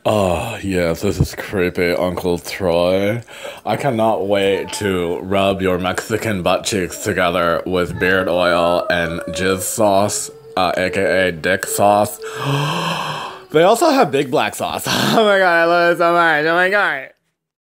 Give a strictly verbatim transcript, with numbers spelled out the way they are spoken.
Oh, yes, this is creepy, Uncle Troy. I cannot wait to rub your Mexican butt cheeks together with beard oil and jizz sauce, uh, aka dick sauce. They also have big black sauce. Oh my god, I love it so much. Oh my god.